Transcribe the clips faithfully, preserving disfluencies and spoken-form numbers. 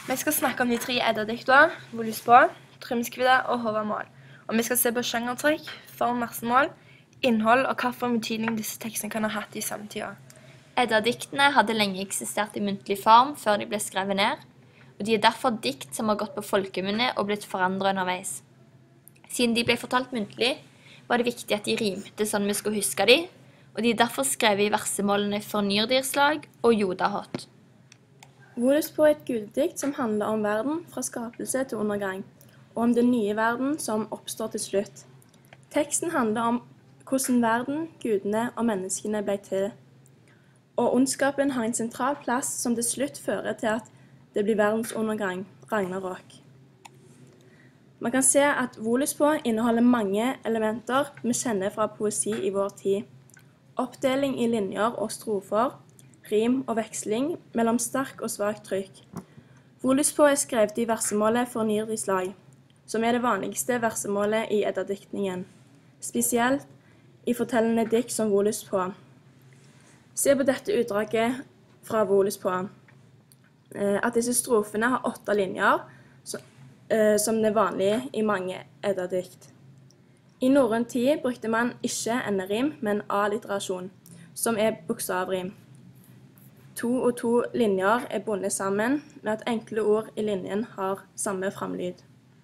Vi skal snakke om de tre Edda-diktene, Volus på, Trymskvidda og Håvamål. Og vi skal se på sjangertrekk, form, versemål, innhold og hvilken betydning disse tekstene kan ha hatt i samtida. Edda-diktene hadde lenge eksistert i muntlig form før de ble skrevet ned, og de er derfor dikt som har gått på folkemunne og blitt forandret underveis. Siden de ble fortalt muntlig, var det viktig at de rimte sånn vi skulle huske de, og de er derfor skrevet i versemålene Fornyrdirslag og Jodahot. Volus på er et gudedikt som handler om verden fra skapelse til undergang, og om den nye verden som oppstår til slutt. Teksten handler om hvordan verden, gudene og menneskene ble til, og ondskapen har en sentral plass som til slutt fører til at det blir verdens undergang, Ragnarok. Man kan se at Volus på inneholder mange elementer vi kjenner fra poesi i vår tid. Oppdeling i linjer og strofer, rim og veksling mellom sterk og svak trykk. Volus på er skrevet i versemålet Fornyrdirslag, som er det vanligste versemålet i Edda-diktningen, spesielt i fortellende dikt som Volus på. Se på dette utdraget fra Volus på, at disse strofene har åtte linjer, som det er vanlig i mange Edda-dikt. I norrøn tid brukte man ikke enderim, men alliterasjon, som er bokstavrim. To og to linjer er bundet sammen med at enkle ord i linjen har samme framlyd.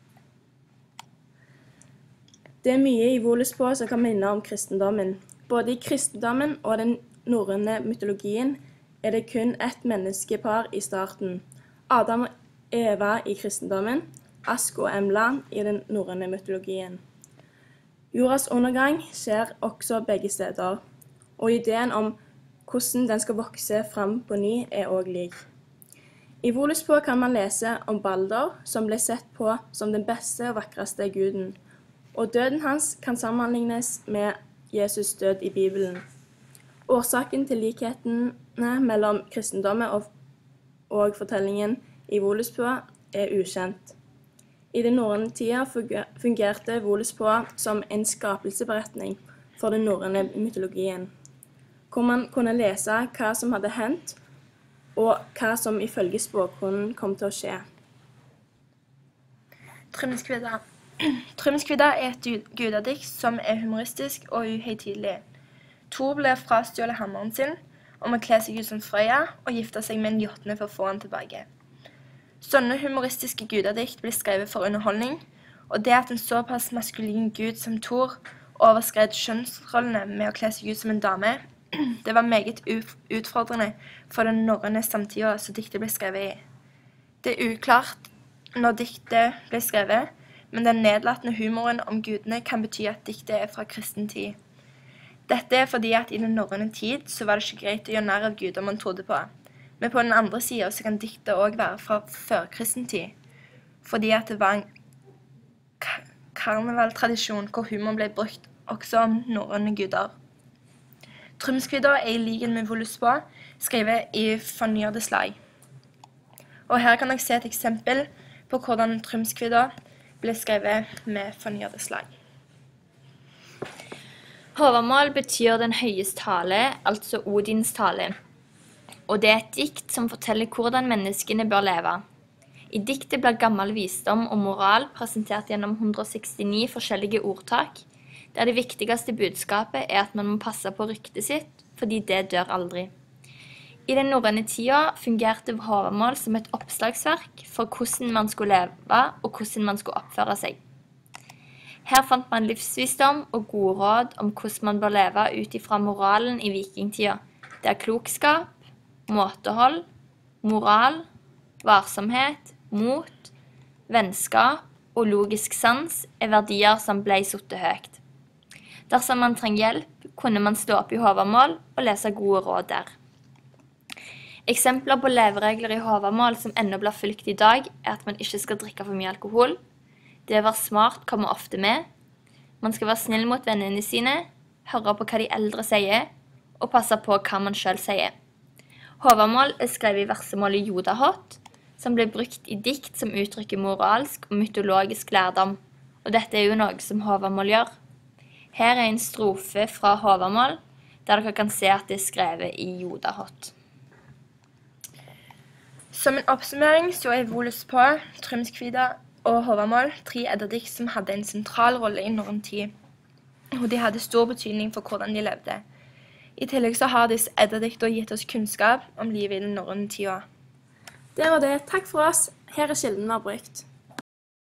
Det er mye i Volus på som kan minne om kristendommen. Både i kristendommen og den norrøne mytologien er det kun ett menneskepar i starten. Adam og Eva i kristendommen, Ask og Embla i den norrøne mytologien. Jordas undergang skjer også begge steder, og ideen om hvordan den skal vokse fram på ny er også lik. I Volus på kan man lese om Balder, som ble sett på som den beste og vakreste guden, og døden hans kan sammenlignes med Jesus død i Bibelen. Årsaken til likhetene mellom kristendommen og, og fortellingen i Volus på er ukjent. I den norrøne tida fungerte Volus på som en skapelseberetning for den norrøne mytologien, hvor man kunne lese hva som hadde hendt, og hva som ifølge spåkonen kom til å skje. Trymskvidda. Trymskvidda er et gudedikt som er humoristisk og uhøytidelig. Thor ble frastjålet hammeren sin om å kle seg ut som Frøya og gifte seg med en jotne for å få han tilbake. Sånne humoristiske gudedikt ble skrevet for underholdning, og det at en såpass maskulin gud som Thor overskred kjønnsrollene med å kle seg ut som en dame, det var meget utfordrende for den norrøne samtida som diktet ble skrevet i. Det er uklart når diktet ble skrevet, men den nedlatende humoren om gudene kan bety at diktet er fra kristen tid. Dette er fordi at i den norrøne tid så var det ikke greit å gjøre nær av guder man trodde på. Men på den andre siden så kan diktet også være fra førkristen tid, fordi at det var en karnevaltradisjon hvor humor ble brukt også om norrøne guder. Trymskvidda er i likhet med Volus på skrevet i Fornyrdirslag. Og her kan dere se et eksempel på hvordan Trymskvidda ble skrevet med Fornyrdirslag. Håvamål betyr den høyes tale, altså Odins tale. Og det er et dikt som forteller hvordan menneskene bør leve. I diktet blir gammel visdom og moral presentert gjennom hundre og sekstini forskjellige ordtak, der det viktigste budskapet er at man må passe på ryktet sitt, fordi det dør aldri. I den norrøne tida fungerte Håvamål som et oppslagsverk for hvordan man skulle leve og hvordan man skulle oppføre seg. Her fant man livsvisdom og gode råd om hvordan man bør leve ut ifra moralen i vikingtida. Det er klokskap, måtehold, moral, varsomhet, mot, vennskap og logisk sans er verdier som ble satt høyt. Dersom man trenger hjelp, kunne man stå opp i Håvamål og lese gode råd der. Eksempler på leveregler i Håvamål som ennå blir fulgt i dag, er at man ikke skal drikke for mye alkohol. Det å være smart kommer ofte med. Man skal være snill mot vennene sine, høre på hva de eldre sier, og passe på hva man selv sier. Håvamål er skrevet i versemålet Jodahot, som ble brukt i dikt som uttrykker moralsk og mytologisk lærdom, og dette er jo noe som Håvamål gjør. Her er en strofe fra Håvamål, der dere kan se at det er skrevet i Jodahot. Som en oppsummering så er Volus på, Trymskvida og Håvamål tre edderdikt som hadde en sentral rolle i norrøn tid, og de hadde stor betydning for hvordan de levde. I tillegg så har disse edderdikter gitt oss kunnskap om livet i den norrøne tida. Det var det. Takk for oss. Her er kilden vi har brukt.